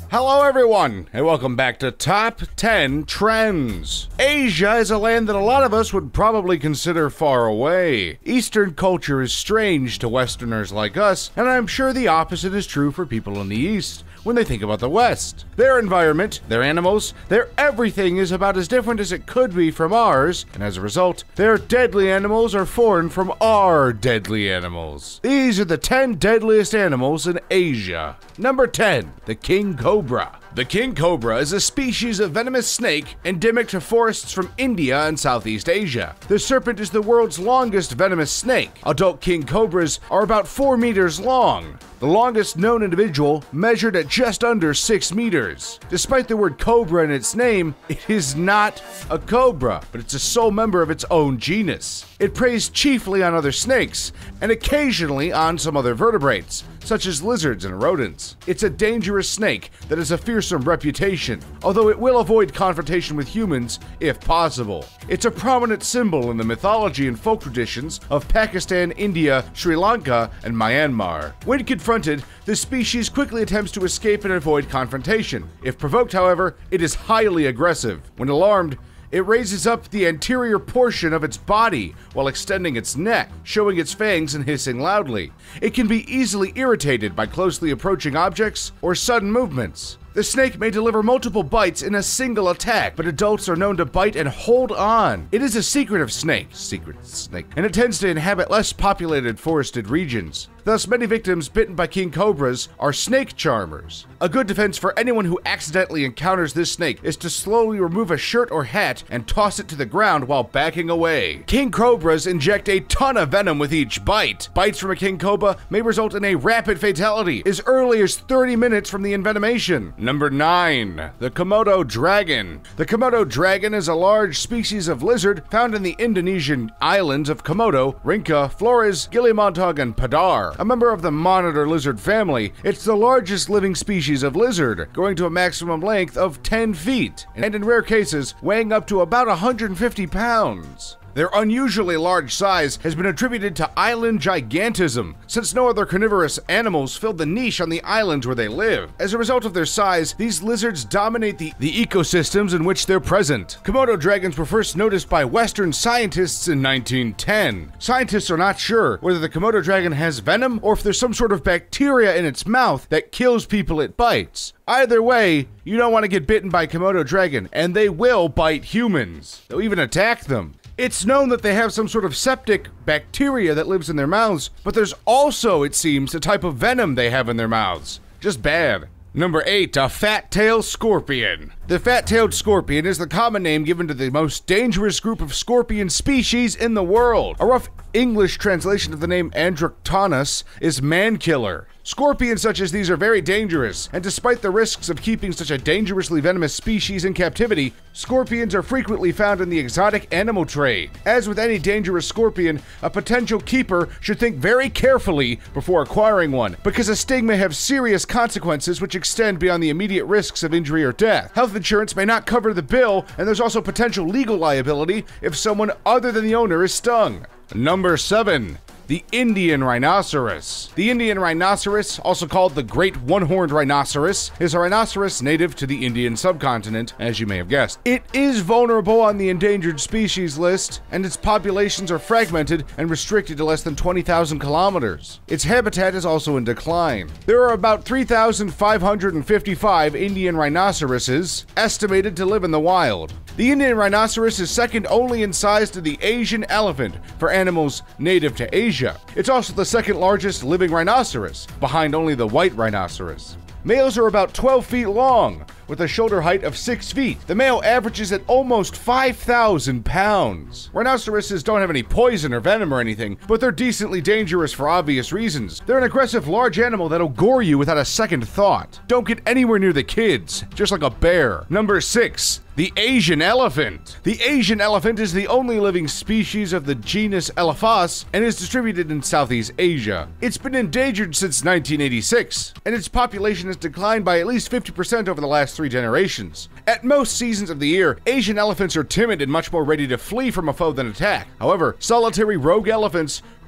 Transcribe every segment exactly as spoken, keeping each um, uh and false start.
Hello everyone, and welcome back to Top ten Trends. Asia is a land that a lot of us would probably consider far away. Eastern culture is strange to Westerners like us, and I'm sure the opposite is true for people in the East when they think about the West. Their environment, their animals, their everything is about as different as it could be from ours, and as a result, their deadly animals are foreign from our deadly animals. These are the ten deadliest animals in Asia. Number ten, the king cobra. The king cobra is a species of venomous snake endemic to forests from India and Southeast Asia. The serpent is the world's longest venomous snake. Adult king cobras are about four meters long. The longest known individual measured at just under six meters. Despite the word cobra in its name, it is not a cobra, but it's a sole member of its own genus. It preys chiefly on other snakes, and occasionally on some other vertebrates, such as lizards and rodents. It's a dangerous snake that has a fearsome reputation, although it will avoid confrontation with humans if possible. It's a prominent symbol in the mythology and folk traditions of Pakistan, India, Sri Lanka, and Myanmar. When confronted, the species quickly attempts to escape and avoid confrontation. If provoked, however, it is highly aggressive. When alarmed, it raises up the anterior portion of its body while extending its neck, showing its fangs and hissing loudly. It can be easily irritated by closely approaching objects or sudden movements. The snake may deliver multiple bites in a single attack, but adults are known to bite and hold on. It is a secretive snake, secret snake, and it tends to inhabit less populated forested regions. Thus, many victims bitten by king cobras are snake charmers. A good defense for anyone who accidentally encounters this snake is to slowly remove a shirt or hat and toss it to the ground while backing away. King cobras inject a ton of venom with each bite. Bites from a king cobra may result in a rapid fatality as early as thirty minutes from the envenomation. Number nine, the Komodo dragon. The Komodo dragon is a large species of lizard found in the Indonesian islands of Komodo, Rinca, Flores, Gili-Montag, and Padar. A member of the monitor lizard family, it's the largest living species of lizard, growing to a maximum length of ten feet, and in rare cases, weighing up to about one hundred fifty pounds. Their unusually large size has been attributed to island gigantism, since no other carnivorous animals filled the niche on the islands where they live. As a result of their size, these lizards dominate the, the ecosystems in which they're present. Komodo dragons were first noticed by Western scientists in nineteen ten. Scientists are not sure whether the Komodo dragon has venom or if there's some sort of bacteria in its mouth that kills people it bites. Either way, you don't want to get bitten by a Komodo dragon, and they will bite humans. They'll even attack them. It's known that they have some sort of septic bacteria that lives in their mouths, but there's also, it seems, a type of venom they have in their mouths. Just bad. Number eight, a fat-tailed scorpion. The fat-tailed scorpion is the common name given to the most dangerous group of scorpion species in the world. A rough English translation of the name Androctonus is man-killer. Scorpions such as these are very dangerous, and despite the risks of keeping such a dangerously venomous species in captivity, scorpions are frequently found in the exotic animal trade. As with any dangerous scorpion, a potential keeper should think very carefully before acquiring one, because a sting may have serious consequences which extend beyond the immediate risks of injury or death. Health insurance may not cover the bill, and there's also potential legal liability if someone other than the owner is stung. Number seven. The Indian rhinoceros. The Indian rhinoceros, also called the great one-horned rhinoceros, is a rhinoceros native to the Indian subcontinent, as you may have guessed. It is vulnerable on the endangered species list, and its populations are fragmented and restricted to less than twenty thousand kilometers. Its habitat is also in decline. There are about three thousand five hundred fifty-five Indian rhinoceroses estimated to live in the wild. The Indian rhinoceros is second only in size to the Asian elephant for animals native to Asia. It's also the second largest living rhinoceros, behind only the white rhinoceros. Males are about twelve feet long, with a shoulder height of six feet. The male averages at almost five thousand pounds. Rhinoceroses don't have any poison or venom or anything, but they're decently dangerous for obvious reasons. They're an aggressive large animal that'll gore you without a second thought. Don't get anywhere near the kids, just like a bear. Number six. The Asian elephant. The Asian elephant is the only living species of the genus Elephas and is distributed in Southeast Asia. It's been endangered since nineteen eighty-six, and its population has declined by at least fifty percent over the last three generations. At most seasons of the year, Asian elephants are timid and much more ready to flee from a foe than attack. However, solitary rogue elephants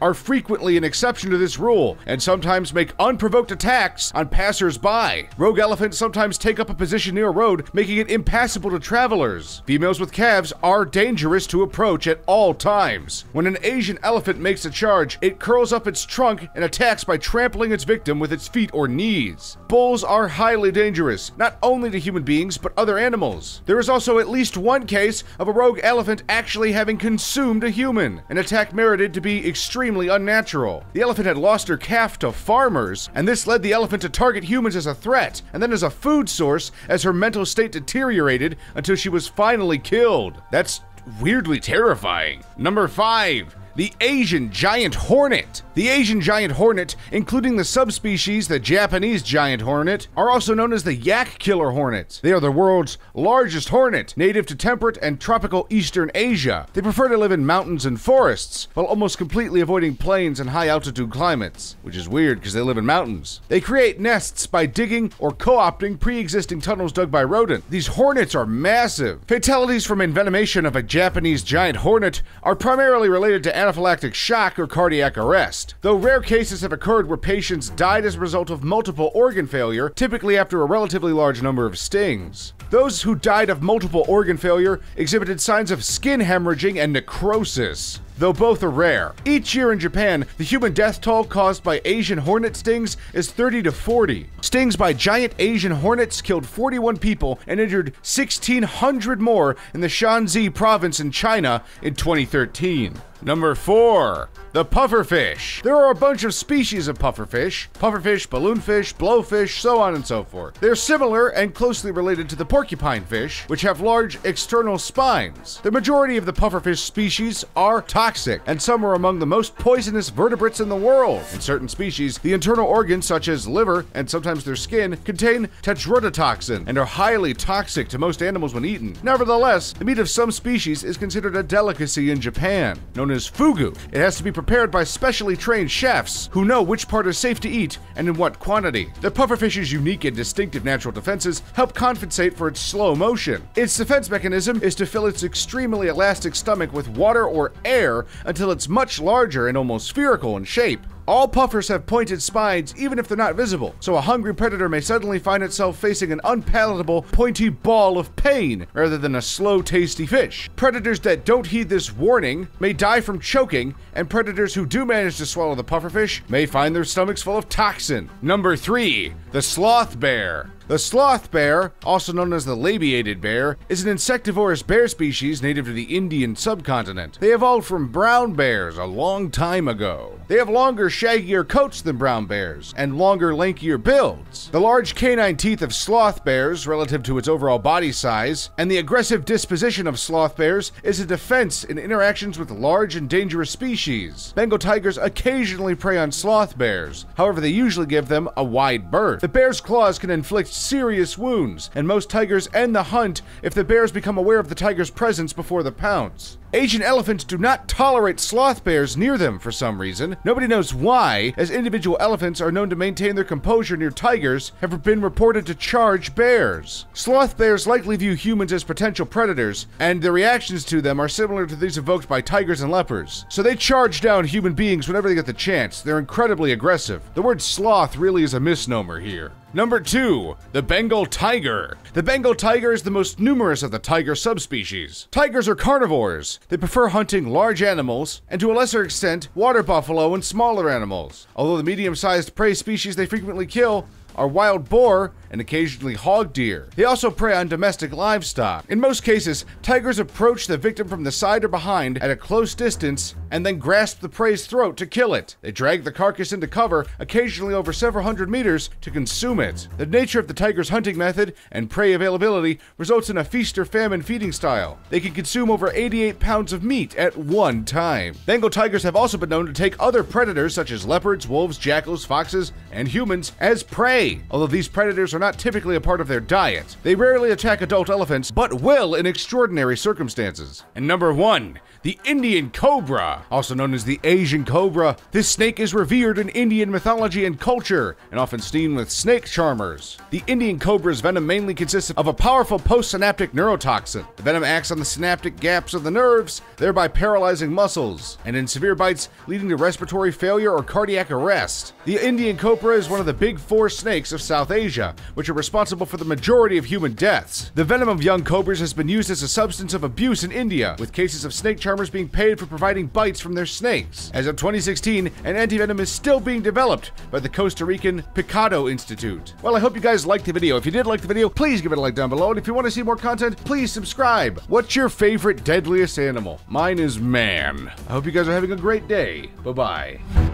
are frequently an exception to this rule, and sometimes make unprovoked attacks on passers-by. Rogue elephants sometimes take up a position near a road, making it impassable to travelers. Females with calves are dangerous to approach at all times. When an Asian elephant makes a charge, it curls up its trunk and attacks by trampling its victim with its feet or knees. Bulls are highly dangerous, not only to human beings, but other animals. There is also at least one case of a rogue elephant actually having consumed a human, an attack merited to be extremely unnatural. The elephant had lost her calf to farmers, and this led the elephant to target humans as a threat, and then as a food source as her mental state deteriorated until she was finally killed. That's weirdly terrifying. Number five. The Asian giant hornet. The Asian giant hornet, including the subspecies the Japanese giant hornet, are also known as the yak killer hornets. They are the world's largest hornet, native to temperate and tropical Eastern Asia. They prefer to live in mountains and forests, while almost completely avoiding plains and high altitude climates, which is weird because they live in mountains. They create nests by digging or co-opting pre-existing tunnels dug by rodents. These hornets are massive. Fatalities from envenomation of a Japanese giant hornet are primarily related to anaphylactic shock or cardiac arrest, though rare cases have occurred where patients died as a result of multiple organ failure, typically after a relatively large number of stings. Those who died of multiple organ failure exhibited signs of skin hemorrhaging and necrosis, though both are rare. Each year in Japan, the human death toll caused by Asian hornet stings is thirty to forty. Stings by giant Asian hornets killed forty-one people and injured sixteen hundred more in the Shanxi province in China in twenty thirteen. Number four. The pufferfish. There are a bunch of species of pufferfish: pufferfish, balloonfish, blowfish, so on and so forth. They're similar and closely related to the porcupine fish, which have large external spines. The majority of the pufferfish species are toxic, and some are among the most poisonous vertebrates in the world. In certain species, the internal organs, such as liver and sometimes their skin, contain tetrodotoxin and are highly toxic to most animals when eaten. Nevertheless, the meat of some species is considered a delicacy in Japan, known as fugu. It has to be prepared by specially trained chefs who know which part is safe to eat and in what quantity. The pufferfish's unique and distinctive natural defenses help compensate for its slow motion. Its defense mechanism is to fill its extremely elastic stomach with water or air until it's much larger and almost spherical in shape. All puffers have pointed spines even if they're not visible, so a hungry predator may suddenly find itself facing an unpalatable, pointy ball of pain rather than a slow, tasty fish. Predators that don't heed this warning may die from choking, and predators who do manage to swallow the pufferfish may find their stomachs full of toxin. Number three. The sloth bear. The sloth bear, also known as the labiated bear, is an insectivorous bear species native to the Indian subcontinent. They evolved from brown bears a long time ago. They have longer, shaggier coats than brown bears, and longer, lankier builds. The large canine teeth of sloth bears, relative to its overall body size, and the aggressive disposition of sloth bears is a defense in interactions with large and dangerous species. Bengal tigers occasionally prey on sloth bears, however they usually give them a wide berth. The bear's claws can inflict serious wounds, and most tigers end the hunt if the bears become aware of the tiger's presence before the pounce. Asian elephants do not tolerate sloth bears near them for some reason. Nobody knows why, as individual elephants are known to maintain their composure near tigers, have been reported to charge bears. Sloth bears likely view humans as potential predators, and their reactions to them are similar to these evoked by tigers and leopards. So they charge down human beings whenever they get the chance. They're incredibly aggressive. The word sloth really is a misnomer here. Number two. The Bengal tiger. The Bengal tiger is the most numerous of the tiger subspecies. Tigers are carnivores. They prefer hunting large animals, and to a lesser extent, water buffalo and smaller animals. Although the medium-sized prey species they frequently kill are wild boar and occasionally hog deer. They also prey on domestic livestock. In most cases, tigers approach the victim from the side or behind at a close distance and then grasp the prey's throat to kill it. They drag the carcass into cover, occasionally over several hundred meters, to consume it. The nature of the tiger's hunting method and prey availability results in a feast or famine feeding style. They can consume over eighty-eight pounds of meat at one time. Bengal tigers have also been known to take other predators such as leopards, wolves, jackals, foxes, and humans as prey. Although these predators are not typically a part of their diet. They rarely attack adult elephants, but will in extraordinary circumstances. And number one, the Indian cobra. cobra, also known as the Asian cobra. This snake is revered in Indian mythology and culture, and often seen with snake charmers. The Indian cobra's venom mainly consists of a powerful postsynaptic neurotoxin. The venom acts on the synaptic gaps of the nerves, thereby paralyzing muscles, and in severe bites, leading to respiratory failure or cardiac arrest. The Indian cobra is one of the big four snakes of South Asia, which are responsible for the majority of human deaths. The venom of young cobras has been used as a substance of abuse in India, with cases of snake charmers being paid for providing bites from their snakes. As of twenty sixteen, an antivenom is still being developed by the Costa Rican Picado Institute. Well, I hope you guys liked the video. If you did like the video, please give it a like down below, and if you want to see more content, please subscribe. What's your favorite deadliest animal? Mine is man. I hope you guys are having a great day. Bye-bye.